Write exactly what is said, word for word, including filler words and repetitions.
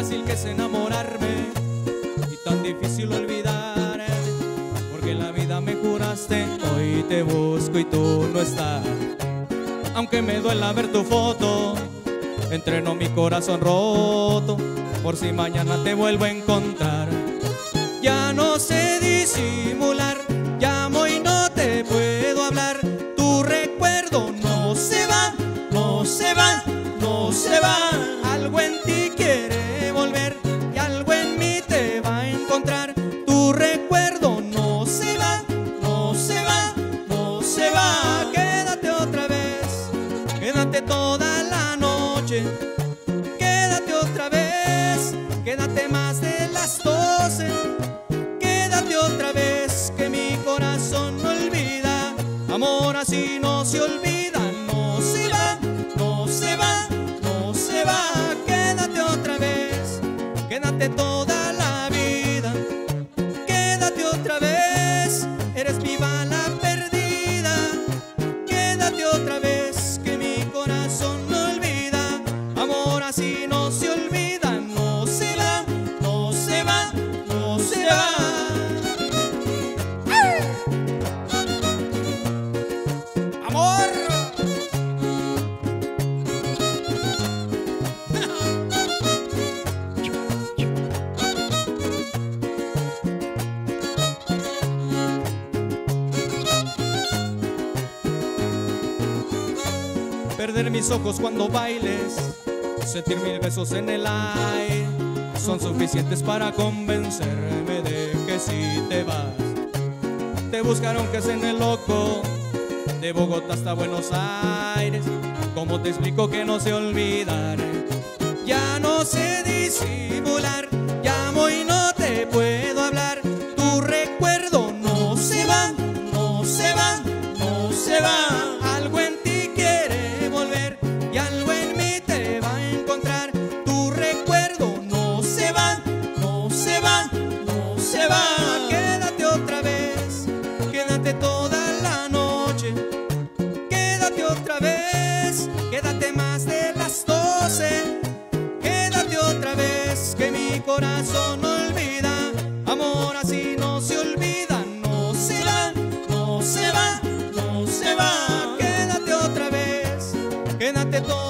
fácil que es enamorarme y tan difícil olvidar, porque en la vida me juraste, hoy te busco y tú no estás. Aunque me duela ver tu foto, entreno mi corazón roto, por si mañana te vuelvo a encontrar. Ya no sé disimular, llamo y no te puedo hablar. Tu recuerdo no se va, no se va, no se va. Algo en ti quiere volver y algo en mí te va a encontrar. Tu recuerdo no se va, no se va, no se va. Quédate otra vez, quédate toda la noche. Quédate otra vez, quédate más de las doce. Quédate otra vez, que mi corazón no olvida. Amor así no se olvida, no se va, no se va, no se va. Quédate otra vez, quédate toda la vida. Quédate otra vez, eres mi bala perdida. Quédate otra vez, que mi corazón no olvida. Amor así no se olvida, no se va, no se va, no se va. Amor. Perder mis ojos cuando bailes, sentir mil besos en el aire, son suficientes para convencerme de que si te vas. Te buscaron que se en el loco, de Bogotá hasta Buenos Aires. ¿Cómo te explico que no sé olvidar? Ya no sé disimular, llamo y no te puedo hablar. Tu recuerdo no se va, no se va, no se va. Algo en ti quiere volver y algo en mí te va a encontrar. Tu recuerdo no se va, no se va, no se va. Quédate otra vez, quédate toda la noche. Quédate otra vez, quédate más de las doce. Quédate otra vez, que mi corazón no olvida. Amor así no se olvida, no se va, no se va, no se va. Quédate otra vez, quédate toda